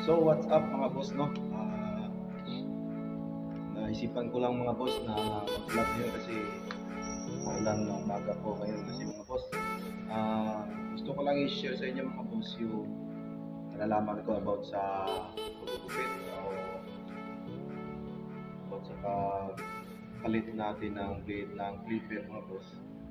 So what's up mga boss, no? Naisipan ko lang mga boss na mag-vlog ngayon kasi maulan na umaga po ngayon kasi mga boss. Gusto ko lang i-share sa inyo mga boss yung nalalaman ko about sa pagugupit o about sa pagpalit natin ng blade ng clipper mga boss.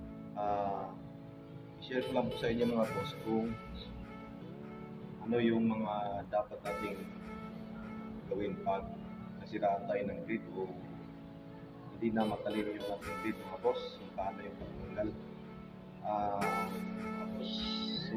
I-share ko lang po sa inyo mga boss kung ano yung mga dapat nating gawin pag nasiraan tayo ng grid o hindi na matalino yung ating grid mga boss, kung paano yung pagtanggal. So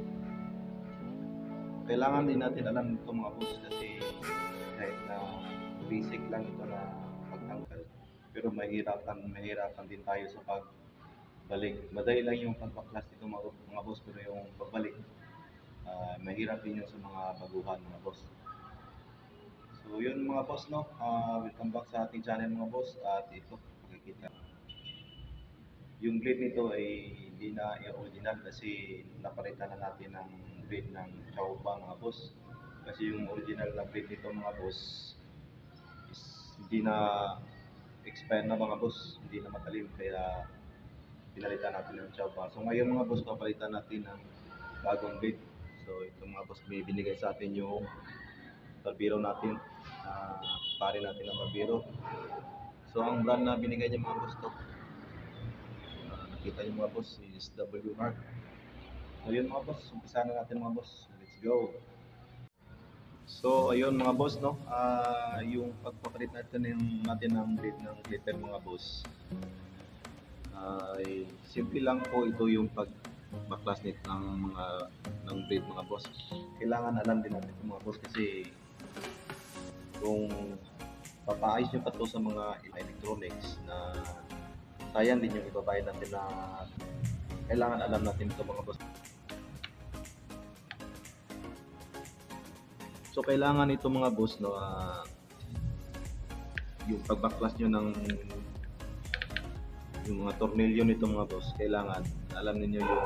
kailangan din natin alam ito mga boss kasi kahit na basic lang ito na pagtanggal, pero mahirapan din tayo sa pagbalik. Madali lang yung pagbaklas dito mga boss, pero yung pagbalik mahirap din yun sa mga baguhan mga boss. So yun mga boss, no? Welcome back sa ating channel mga boss. At ito, makikita yung blade nito ay hindi na original kasi napalitan na natin ng blade ng Chauba mga boss. Kasi yung original na blade nito mga boss is hindi na expire na mga boss, hindi na matalim, kaya pinalitan natin ng Chauba. So ngayon mga boss, papalitan natin ng bagong blade. So ito mga boss, may binigay sa atin yung barbero natin, pare natin ng barbero. So ang brand na binigay niya mga boss to, nakita niyo mga boss, is WR. So yun mga boss, umpisa na natin mga boss, let's go. So ayun mga boss, no, yung pagpapalit natin ng blade ng clipper mga boss, ay simple lang po. Ito yung pagbaklas ng blade mga boss. Kailangan alam din natin ito mga boss kasi kung papaayos nyo pa to sa mga electronics, na sayang din yung ibabayad natin, na kailangan alam natin ito mga boss. So kailangan ito mga boss, no, yung pagbaklas nyo ng yung mga tornilyo nito mga boss, kailangan alam niyo yung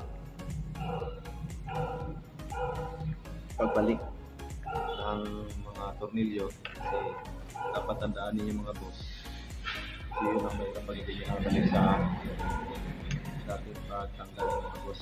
pagbalik ng mga tornilyo, kasi dapat tandaan niyo mga boss, kasi yun ang may kapag hindi nyo nakabalik sa ating pagtanggal mga boss.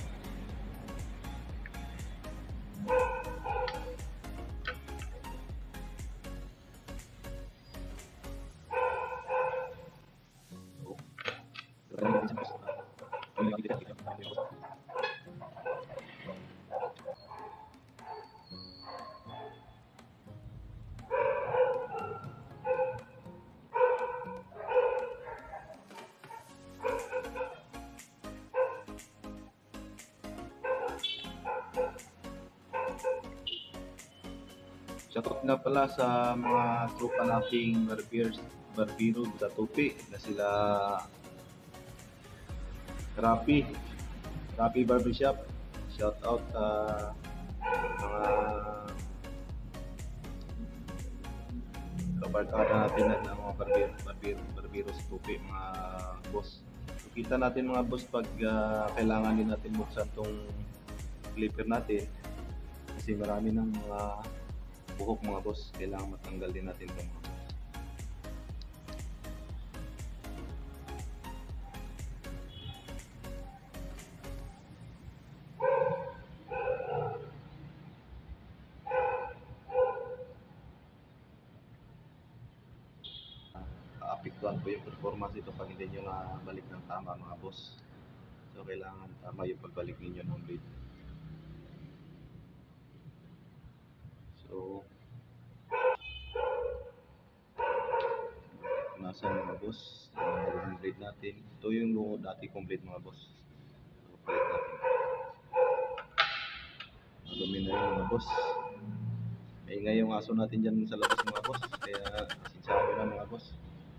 Shoutout nga pala sa mga tropa nating barbero sa Tupi, na sila Rapi Barbershop. Shoutout sa mga kabarkada natin ng mga barbero sa Tupi mga boss. So, kita natin mga boss pag kailangan din natin buksan tong clipper natin, kasi marami ng mga buhok mga boss, kailangan matanggal din natin itong mga. Apektuhan po yung performance ito pag hindi nyo na balik ng tama mga boss. So kailangan tama yung pagbalik ninyo ng blade. So nasa mga boss, yung blade natin, ito yung dati kong blade mga boss. So palit natin, madumi na yun mga boss. May ingay yung aso natin dyan sa labas mga boss, kaya sinsabi na mga boss.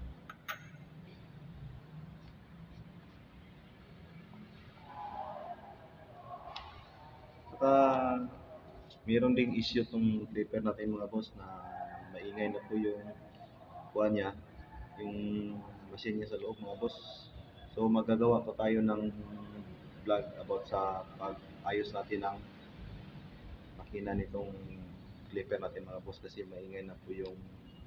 Saka mayroon ding issue tong clipper natin mga boss, na maingay na po yung kuha niya, yung machine niya sa loob mga boss. So magagawa pa tayo ng vlog about sa pag-ayos natin ng makina nitong clipper natin mga boss, kasi maingay na po yung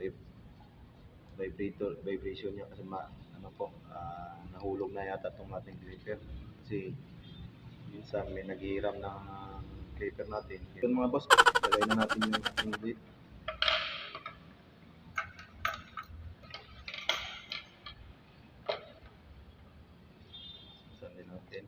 vibration niya, kasi nahulog na yata itong ating clipper, kasi minsan may naghihiram ng clipper natin. Yun mga boss, lagay na natin yung ating blade. Saan din natin.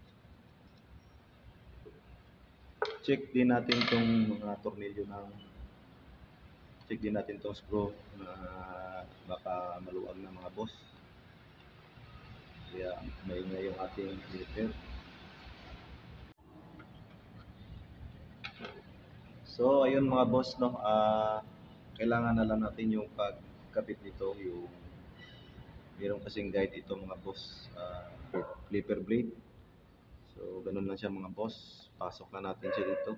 Check din natin itong mga tornilyo check din natin itong screw na baka maluwag na mga boss, kaya maingay yung ating clipper. So ayun mga boss, no, kailangan na lang natin yung pagkabit nito, yung meron kasing guide ito mga boss, clipper blade. So ganun lang siya mga boss, pasok na natin siya dito.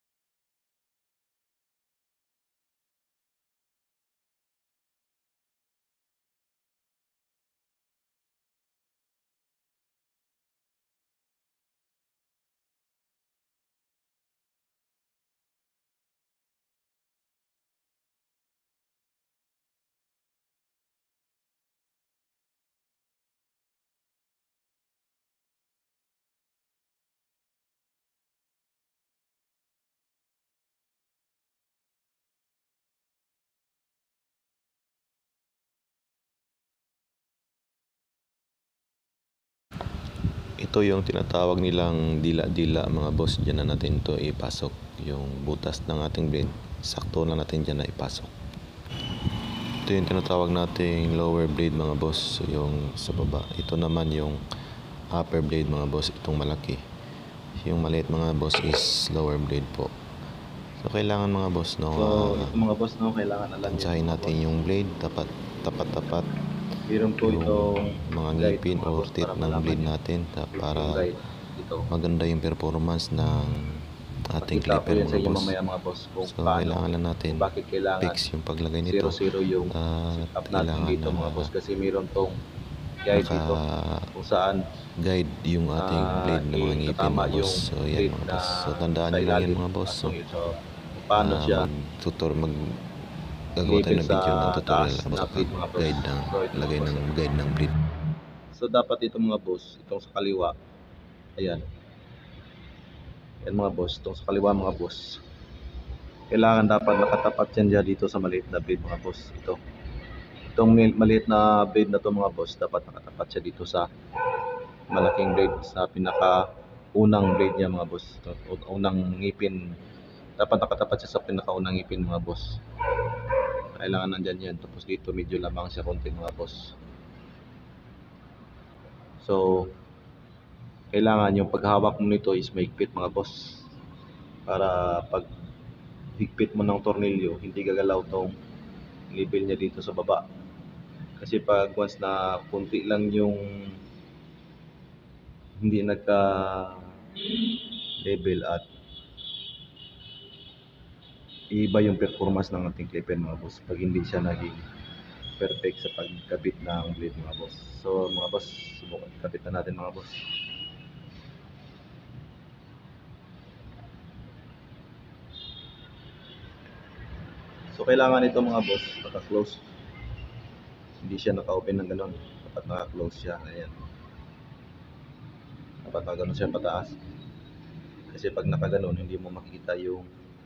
Ito yung tinatawag nilang dila-dila mga boss. Diyan na natin to ipasok. Yung butas ng ating blade, sakto na natin dyan na ipasok. Ito yung tinatawag nating lower blade mga boss, yung sa baba. Ito naman yung upper blade mga boss, itong malaki. Yung maliit mga boss is lower blade po. So kailangan mga boss, no, ito mga boss, no, kailangan alam tansyahin natin yung blade, tapat meron po yung mga ngipin o tip ng blade natin para maganda yung performance ng ating clipper mga boss. So kailangan lang natin fix yung paglagay nito, at kailangan dito mga boss, kasi meron tong guide dito kung saan guide yung ating blade ng mga ngipin mga boss. So yan mga boss, so tandaan nyo lang yan mga boss. So paano siya gagawa tayo ng video ng tutorial about guide ng lagay ng guide ng blade. So dapat ito mga boss, itong sa kaliwa, ayan mga boss, itong sa kaliwa mga boss, kailangan dapat nakatapat yan dyan dito sa maliit na blade mga boss. Itong maliit na blade na to mga boss, dapat nakatapat siya dito sa malaking blade, sa pinaka unang blade niya mga boss, unang ngipin. Dapat nakatapat siya sa pinakaunang ngipin mga boss. Kailangan nandyan yan. Tapos dito medyo lamang siya konti mga boss. So kailangan yung paghawak mo nito is mahigpit mga boss, para pag higpit mo ng tornilyo, hindi gagalaw tong level niya dito sa baba. Kasi pag once na kunti lang yung hindi nagka level, at iba yung performance ng ating clipper mga boss pag hindi siya naging perfect sa pagkabit ng blade mga boss. So mga boss, subukan kabit na natin mga boss. So kailangan ito mga boss naka-close, hindi siya naka-open ng ganon, dapat naka-close siya. Ayan, dapat naka-ganon siya pataas, kasi pag naka-ganon hindi mo makikita yung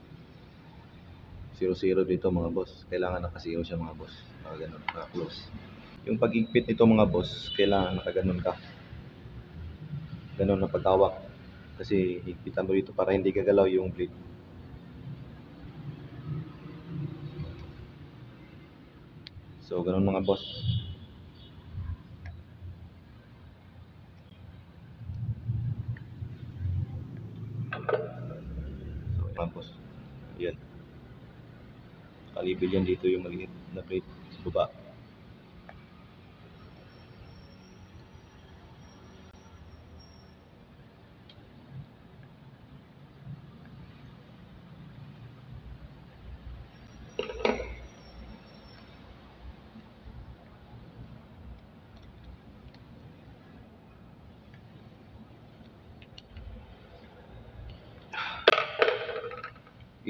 0-0 dito mga boss. Kailangan naka-0 siya mga boss, naka-ganon, naka-close. Yung pag-higpit nito mga boss, kailangan naka-ganon ka, ganon na paghawak, kasi higpitan mo dito para hindi gagalaw yung blade. So ganon mga boss. So mga boss, yan, kalibil yan dito yung maliit na blade sa baba.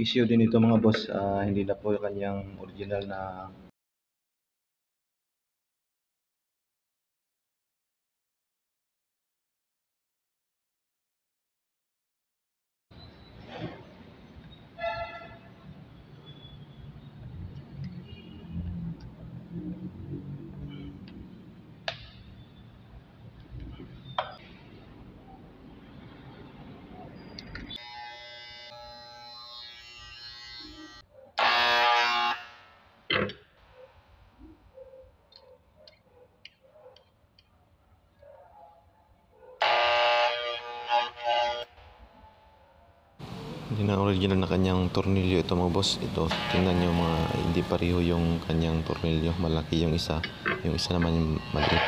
issue din ito mga boss, hindi na po yung kanyang original na Hindi na original na kanyang tornilyo ito mga boss. Ito, tingnan nyo mga hindi pareho yung kanyang tornilyo. Malaki yung isa naman yung maliit.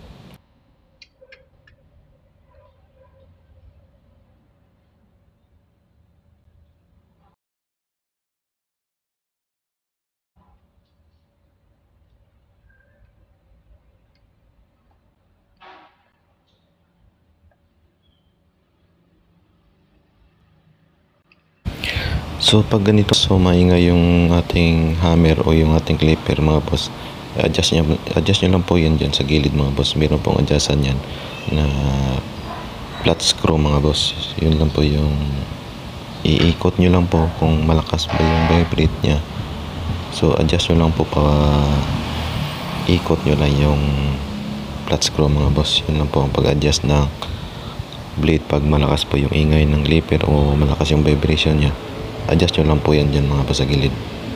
So pag ganito, so maingay yung ating hammer o yung ating clipper mga boss, adjust nyo lang po yan dyan sa gilid mga boss. Meron pong adjustan yan na flat screw mga boss. Yun lang po yung iikot nyo lang po kung malakas ba yung vibrate nya. So adjust nyo lang po pa ikot nyo lang yung flat screw mga boss. Yun lang po ang pag-adjust ng blade pag malakas po yung ingay ng clipper o malakas yung vibration nya. Adjust nyo lang po yan dyan mga boss sa gilid.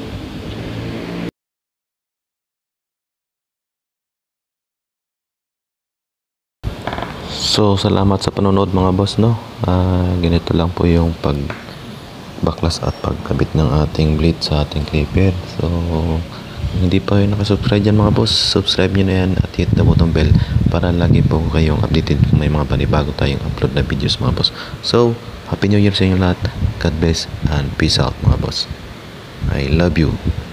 So salamat sa panonood mga boss, no. Ganito lang po yung pag baklas at pagkabit ng ating blade sa ating clipper. So hindi pa kayo nakasubscribe dyan mga boss, subscribe nyo na yan at hit the button bell para lagi po kayong updated kung may mga panibago tayong upload na videos mga boss. So Happy New Year sa inyo lahat. God bless and peace out mga boss. I love you.